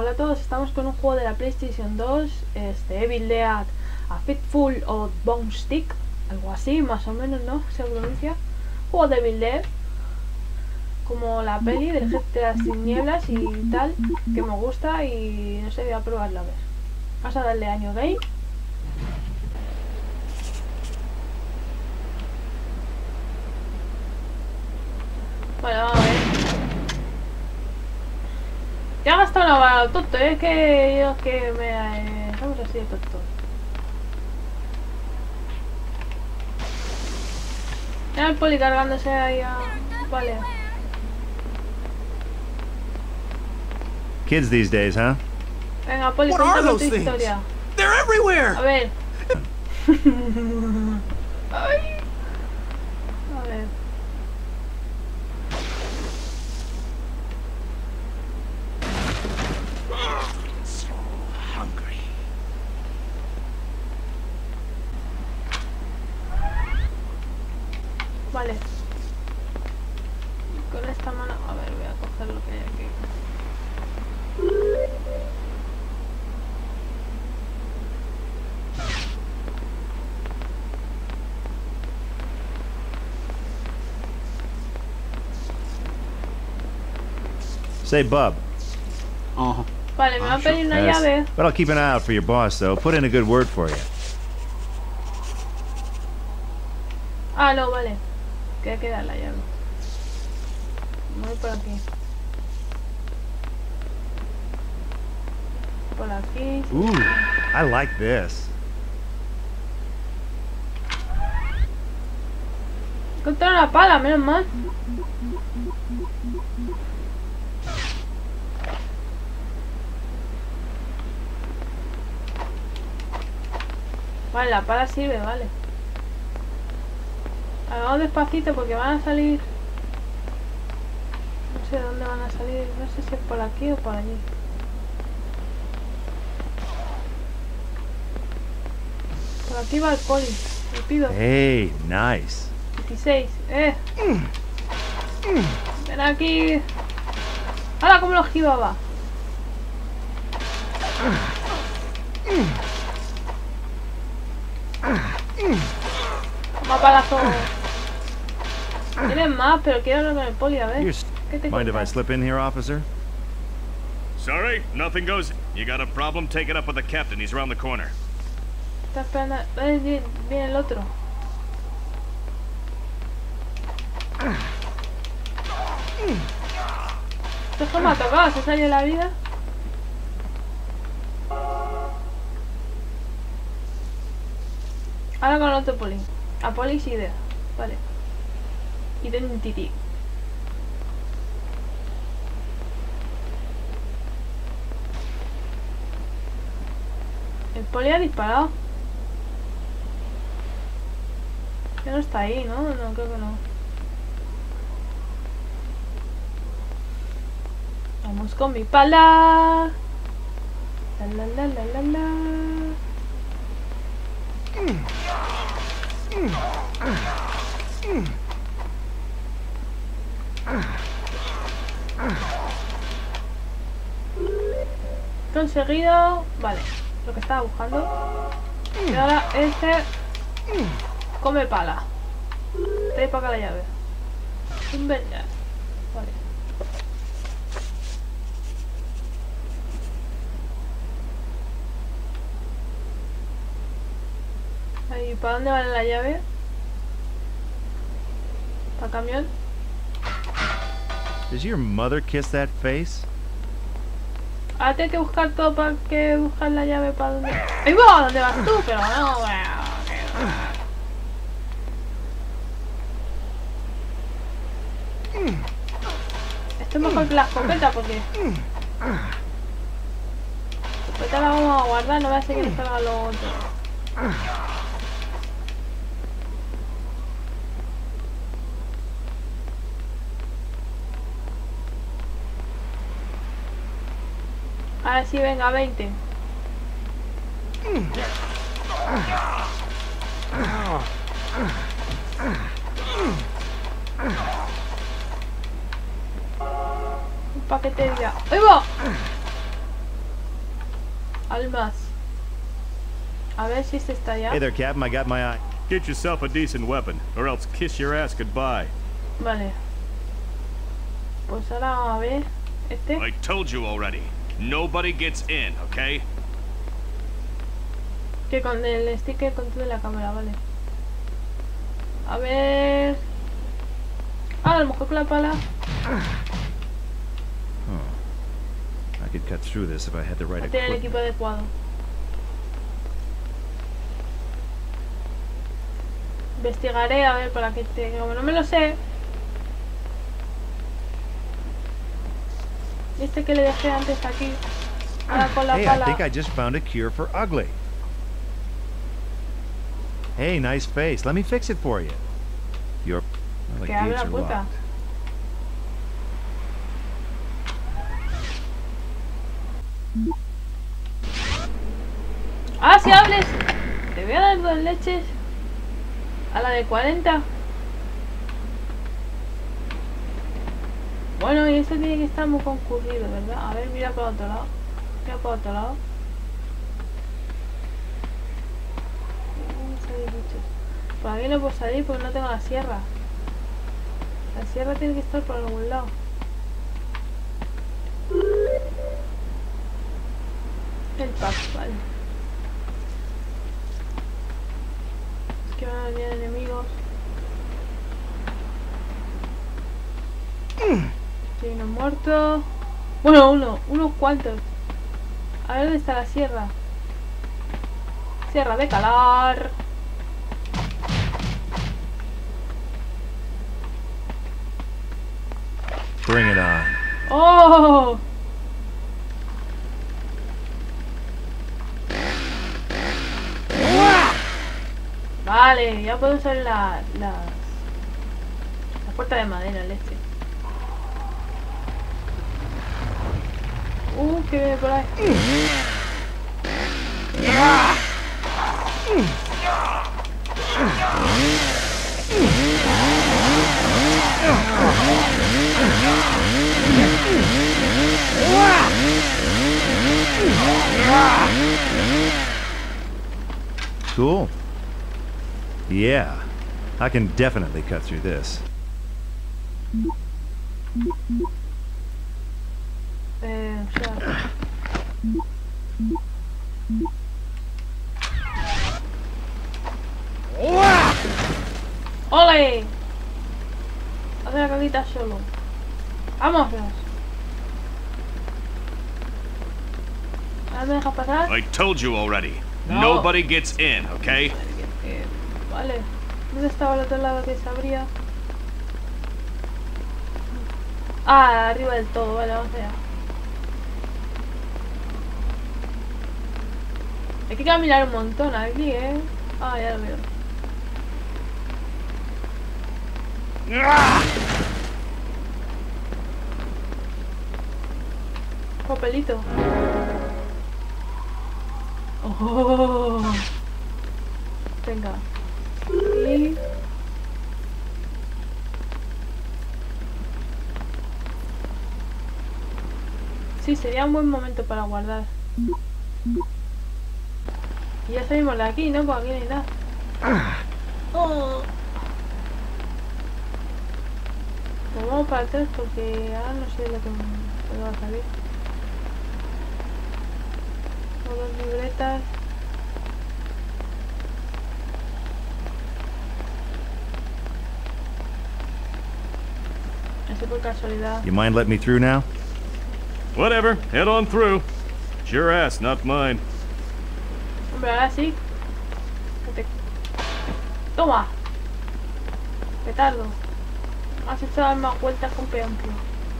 Hola a todos, estamos con un juego de la PlayStation 2, Evil Dead, A Fistful of Bone Stick, algo así, más o menos, ¿no? Se pronuncia. Juego de Evil Dead, como la peli del Ejército de las Tinieblas y tal, que me gusta y no sé, voy a probarla a ver. Vamos a darle a New Game. Bueno, vamos a ver. Ya he gastado una bala tonto, es que yo que me... Estamos así de tontos. Mira el poli cargándose ahí a... Vale. Kids these days, huh? Venga, poli, cuéntame tu historia. They're everywhere. A ver. Ay. A ver. So hungry. Vale. Con esta mano... A ver, voy a coger lo que hay aquí. Say, Bub. Vale, me va a pedir una llave. But I'll keep an eye out for your boss, though. Put in a good word for you. Ah, no, vale. Que queda la llave. Voy por aquí. Por aquí. Ooh, I like this. Encontré una pala, menos mal. Vale, la pala sirve, vale. Hagamos despacito porque van a salir. No sé dónde van a salir. No sé si es por aquí o por allí. Por aquí va el poli. Le pido. Hey, nice. 16. Ven aquí. ¡Hala! ¿Cómo lo esquivaba? Toma palazo. Tienes más, pero quiero hablar con el poli, a ver. ¿Qué te Mind if I cuentas? slip in here, officer? Sorry, nothing goes. You got a problem? Take it up with the captain. He's around the corner. Está esperando. Viene el otro. Esto me ha tocado, se salió la vida. Ahora con el otro poli. A poli sí de. Vale. Identity. El poli ha disparado. Ya no está ahí, ¿no? No, creo que no. Vamos con mi pala. La la la la la la. Conseguido. Vale, lo que estaba buscando. Y ahora este come pala. Trae para acá la llave. Un verde. Vale. Ahí, ¿para dónde vale la llave? ¿Para el camión? Does your mother kiss that face? Ahora tengo que buscar todo para que buscar la llave para dónde. ¡Ahí va! ¿Dónde vas tú? Pero no, esto es mejor que la escopeta porque... La escopeta la vamos a guardar, no voy a hacer que le salga lo otro. Ahora sí, venga, 20. Un paquete de vida. ¡Ahí va! Almas. A ver si este está ya. Hey there, Captain. I got my eye. Get yourself a decent weapon, or else kiss your ass goodbye. Vale. Pues ahora vamos a ver. Este. I told you already. Nobody gets in, okay? Que con el sticker control de la cámara, vale. A ver. Ah, a lo mejor con la pala. I could cut through this if I had the right No tiene el equipo equipment. adecuado. Investigaré a ver para qué te. Como no me lo sé. ¿Y este que le dejé antes aquí? Ahora con la Hey, I pala. think I just found a cure for ugly. Hey, nice face. Let me fix it for you. Your well, the Que abre gates la are puerta. locked. ¡Ah, si hables! Te voy a dar 2 leches. A la de 40. Bueno, y esto tiene que estar muy concurrido, ¿verdad? A ver, mira por otro lado. Mira por otro lado. Salir bichos. Por aquí no puedo salir porque no tengo la sierra. La sierra tiene que estar por algún lado. El pack, vale. Es que van a venir enemigos. Sí, uno muerto. Bueno, unos cuantos. A ver dónde está la sierra. Sierra de calar. Bring it on. ¡Oh! Vale, ya puedo usar la puerta de madera, el este. Que viene por ahí. Cool. Yeah, I can definitely cut through this. O sea. ¡Ole! Hace la caquita solo. ¡Vámonos! ¿Ahora me dejas pasar? I told you already. No. Nobody gets in, okay? Vale. ¿Dónde estaba el otro lado que se abría? Ah, arriba del todo. Vale, vamos allá. Hay que caminar un montón aquí, Ah, ya lo veo. Papelito. Oh. Venga. Y... sí, sería un buen momento para guardar. Y ya salimos de aquí, ¿no? Porque aquí no hay nada. Oh. Pues vamos para atrás porque ahora no sé lo que me va a salir. O 2 libretas. Así por casualidad. You mind letting me through now? Whatever, head on through. It's your ass, not mine. Hombre, ahora sí. Toma. Petardo. Has hecho dar más vueltas con peamplo.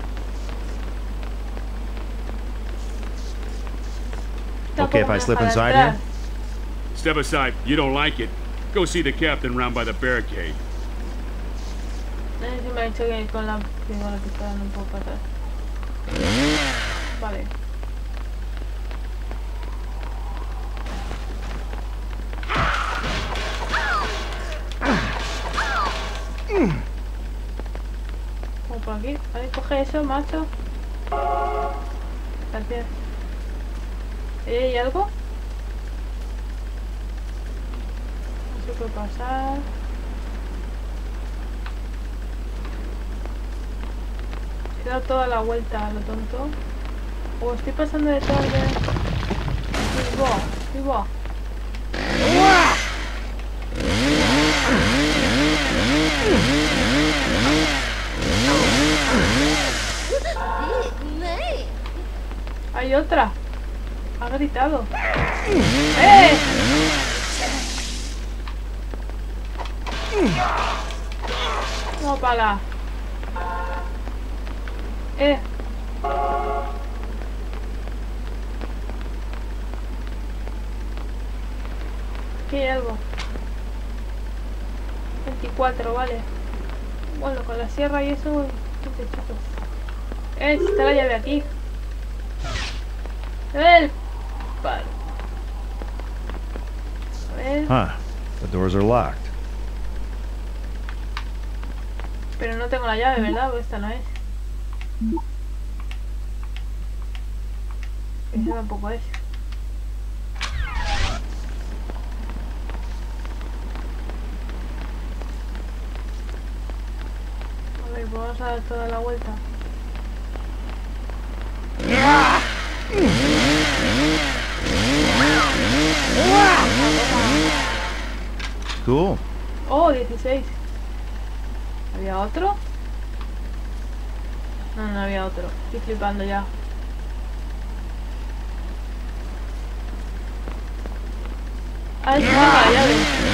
Okay, if I slip inside here? Step aside. You don't like it. Go see the captain round by the barricade. Sí me ha dicho que con la que está dando un poco para atrás. Vale. Como por aquí. A ver, coge eso, macho. Gracias. ¿Hay algo? No se puede pasar. He dado toda la vuelta a lo tonto. O estoy pasando de todo el de... Vivo. Hay otra. Ha gritado. ¡Eh! No, para. Aquí hay algo. 24, vale. Bueno, con la sierra y eso... está la llave aquí. El palo. A ver. Huh. The doors are locked. Pero no tengo la llave, ¿verdad? Pues esta no es. Esa tampoco es. A ver, pues vamos a dar toda la vuelta. Cool. Oh, 16. ¿Había otro? No había otro. Estoy flipando ya. Ah, es la llave.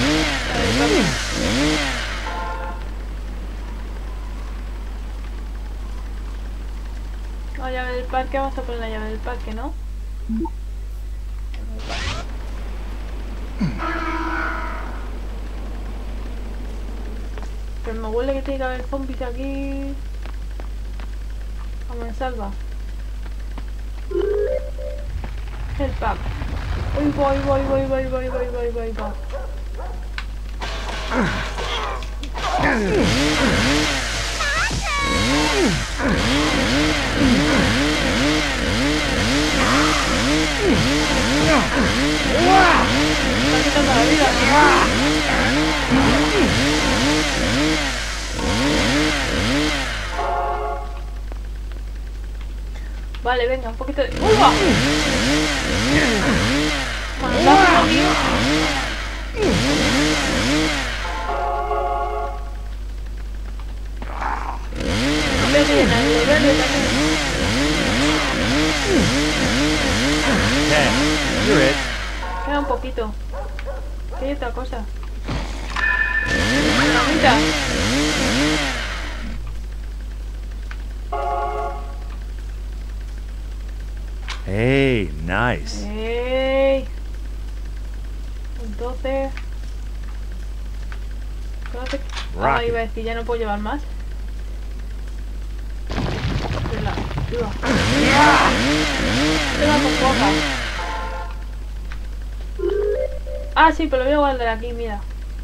La llave del parque, vamos a poner la llave del parque, ¿no? Pero me huele que tiene que haber zombies aquí. ¿Cómo me salva? El pack. Voy. Está quitando la vida. Vale, venga, un poquito de... ¡Uva! ¡Manotazo, tío! Okay, you're it. Queda un poquito. ¿Qué hay otra cosa? Mamita. Hey, nice. ¡Ey! Entonces... Ah, iba a decir, ya no puedo llevar más. Tengo con coja. Ah, sí, pero lo voy a guardar aquí, mira.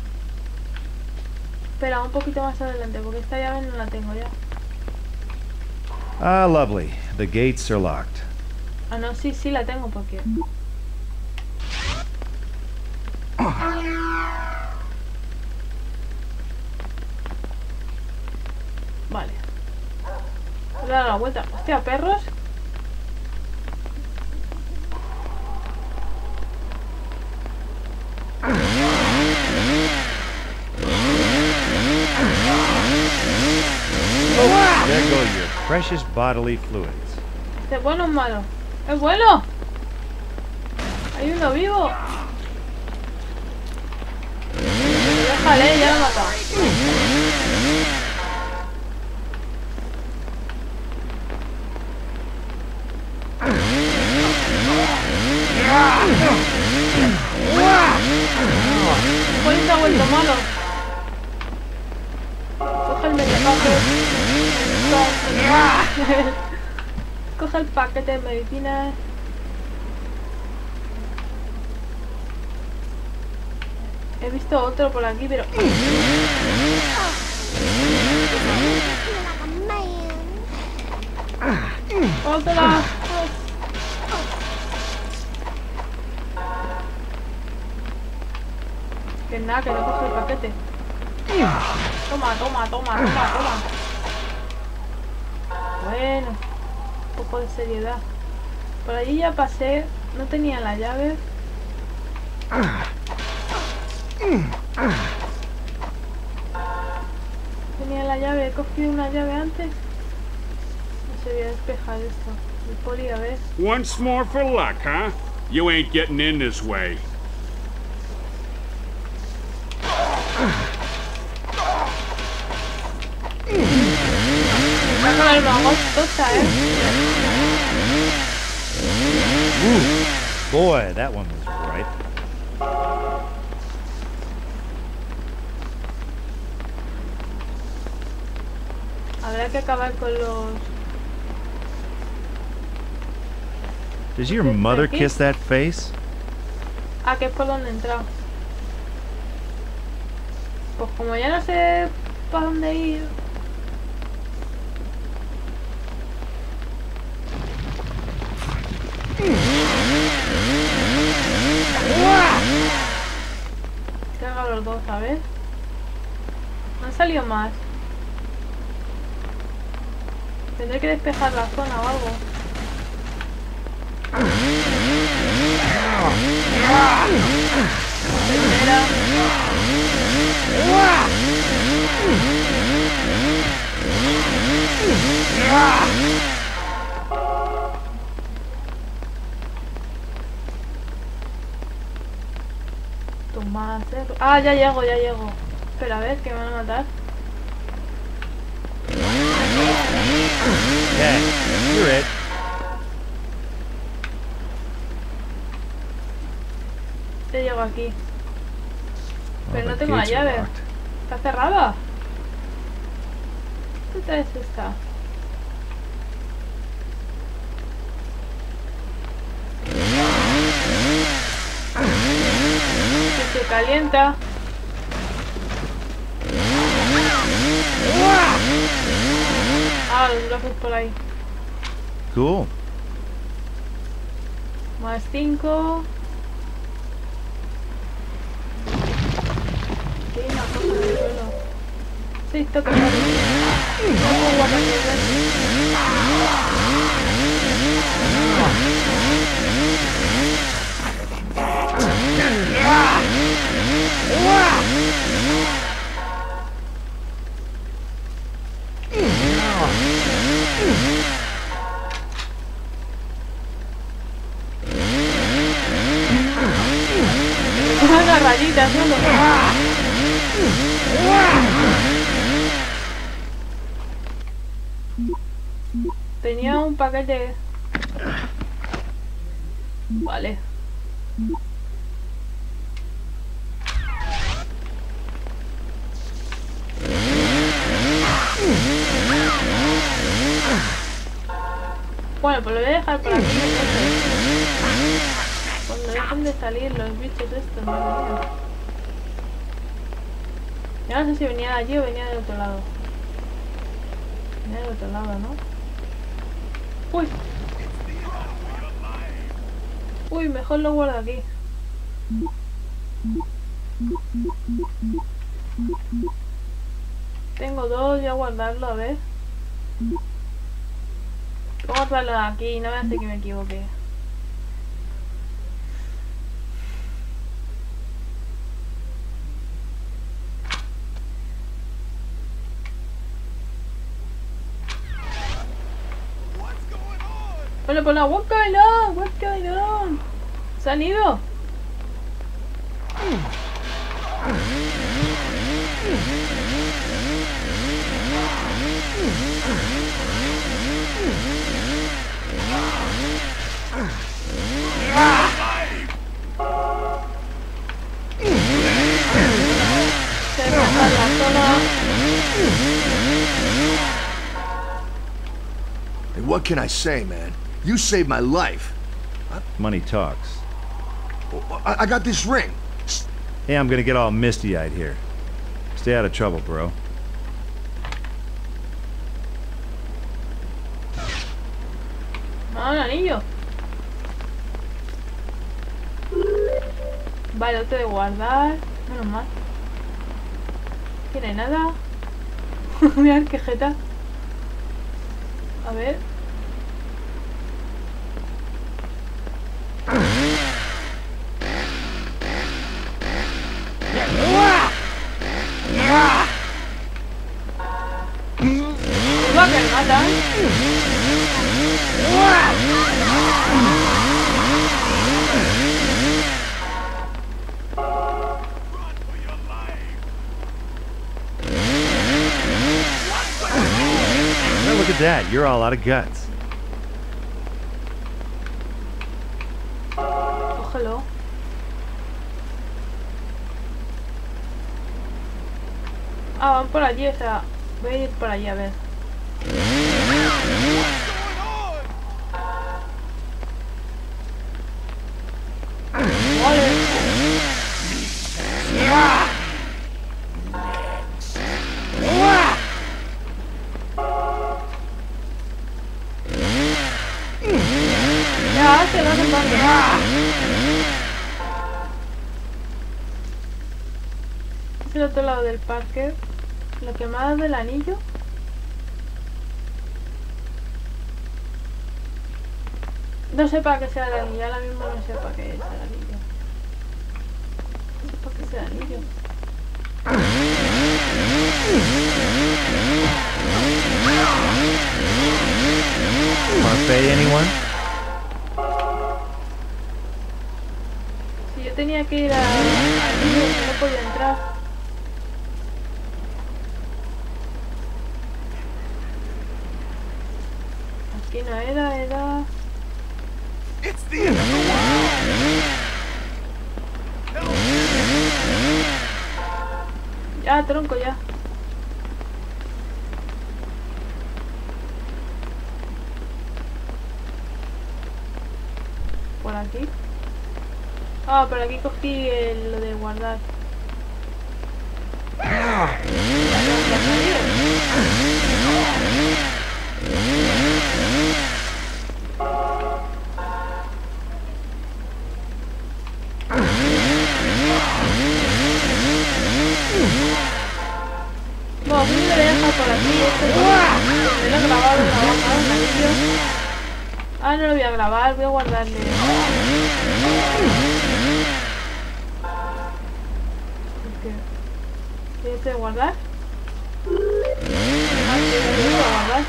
Espera, un poquito más adelante, porque esta llave no la tengo ya. Ah, lovely. The gates are locked. Ah, no, sí, la tengo, porque... Vale. Voy a dar la vuelta. Hostia, perros. There go your precious bodily fluids. ¿Es bueno o malo? ¡Es bueno! ¡Hay uno vivo! Déjale, ya lo he matado. ¿Cuál se ha vuelto malo? Coge el medicamento. Coge el paquete de medicinas. He visto otro por aquí, pero... ¡Otra! Nada, que no coge el paquete. Toma, toma, toma, toma, toma. Bueno, un poco de seriedad. Por allí ya pasé, no tenía la llave. Tenía la llave, he cogido una llave antes. No se voy a despejar esto. El poli, a ver. Once more for luck, huh? You ain't getting in this way. Está con el mago tocha, Boy, that one was right. Habrá que acabar con los... Does your mother kiss that face? Ah, que es por donde he entrado. Pues como ya no sé para dónde ir... Que haga los dos, ¿sabes? No han salido más. Tendré que despejar la zona o algo. Primera. Tomás, ah, ya llego, ya llego. Espera, a ver, que me van a matar. Yeah, you're it. Ya llego aquí. Pero Oh, no the tengo la gates are llave. locked. ¿Está cerrada? ¿Qué tal es esta? Que se calienta. Ah, los brazos por ahí. Cool. Más 5. Hay una cosa en el suelo. Sí, toca. No puedo guardar los brazos. Una rayita solo. Tenía un paquete. Vale. Bueno, pues lo voy a dejar por aquí. Cuando dejen de salir los bichos estos, madre mía. Ya no sé si venía de allí o venía del otro lado. Venía del otro lado, ¿no? Uy. Uy, mejor lo guardo aquí. Tengo dos, voy a guardarlo, a ver. Voy a guardarlo aquí, no me hace que me equivoque. Bueno, pues what's going on? What's going on? ¿Se han ido? Se pasa la zona. Hey, what can I say, man? You saved my life. Money talks. I got this ring. Hey, I'm gonna get all misty-eyed here. Stay out of trouble, bro. Ah, un anillo. Vale, otro de guardar. Menos mal. Aquí no hay nada. Mirad qué jeta. A ver. Va que me matan. Now look at that. You're all out of guts. Cógelo. Ah, van por allí, o sea, voy a ir por allí a ver. Vale. Ya, se va a es el otro lado del parque. Lo que más del anillo. No sé para qué sea el anillo, ahora mismo no sé para qué es el anillo. No sé para qué sea el anillo. Want to pay anyone? Si yo tenía que ir al anillo, no podía entrar. Aquí no era... It's the end of the world! Ya, tronco, ya. Por aquí. Ah, por aquí cogí lo de guardar. Bueno, pues lo voy a dejar por aquí. Me lo he grabado el anillo. Ah, no lo voy a grabar, voy a guardarle. ¿Quieres guardar? Ah, sí, lo voy a guardar.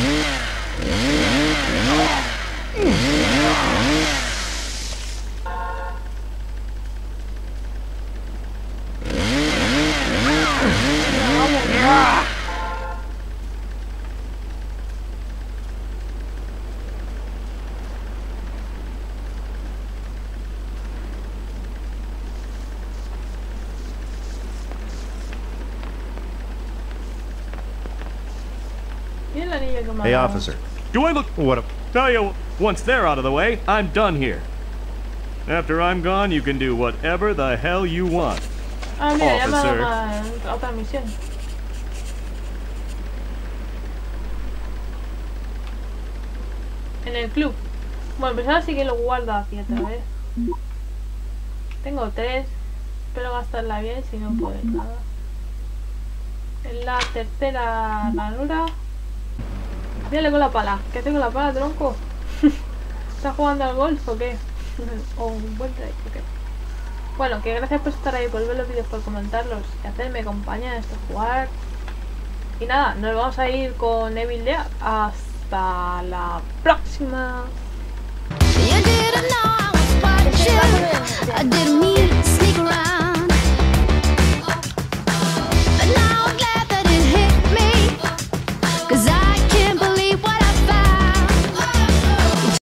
¿Y el anillo que me ha Hey, dado? officer. Do I look... What a... Tell you, once they're out of the way, I'm done here. After I'm gone, you can do whatever the hell you want. Ah, mira, ya me ha Officer. dado otra misión. En el club. Bueno, pues ahora sí que lo guardo aquí otra vez. Tengo 3. Espero gastarla bien, si no pues nada. En la tercera ranura. Mírale con la pala. ¿Qué hace con la pala, tronco? ¿Estás jugando al golf o qué? O un buen drive o qué. Bueno, que gracias por estar ahí, por ver los vídeos, por comentarlos y hacerme compañía en esto jugar. Y nada, nos vamos a ir con Evil Dead. Hasta la próxima. You didn't know I was watching. I didn't mean to sneak around.